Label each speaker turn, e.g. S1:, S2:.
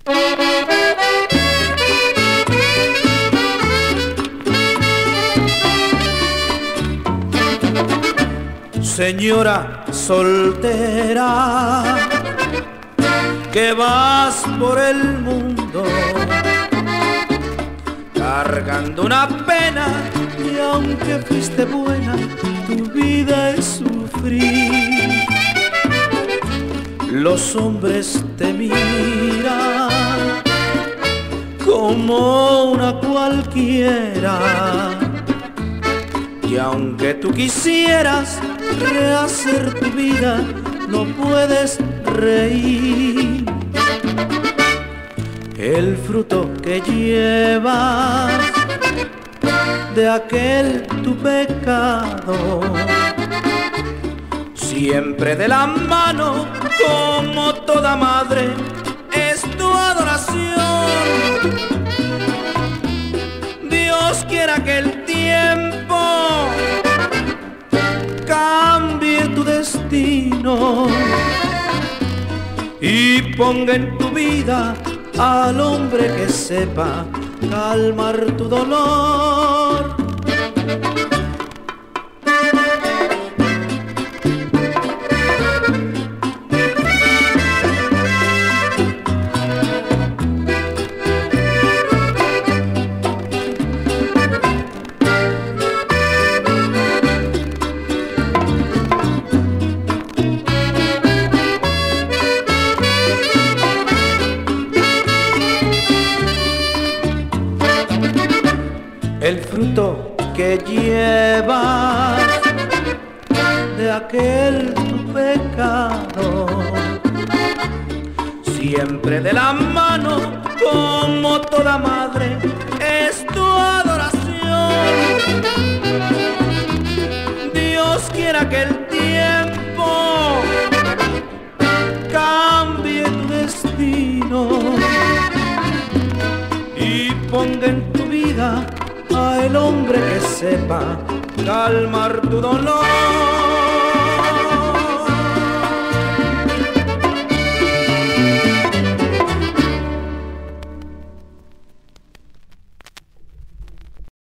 S1: Señora soltera, que vas por el mundo cargando una pena, y aunque fuiste buena, tu vida es sufrir. Los hombres te miran como una cualquiera, y aunque tú quisieras rehacer tu vida, no puedes reír. El fruto que llevas de aquel tu pecado, siempre de la mano, como toda madre, es tu adoración. Dios quiera que el tiempo cambie tu destino y ponga en tu vida al hombre que sepa calmar tu dolor. El fruto que llevas de aquel tu pecado, siempre de la mano, como toda madre, es tu adoración. Dios quiera que el tiempo cambie tu destino y ponga en tu vida a el hombre que sepa calmar tu dolor.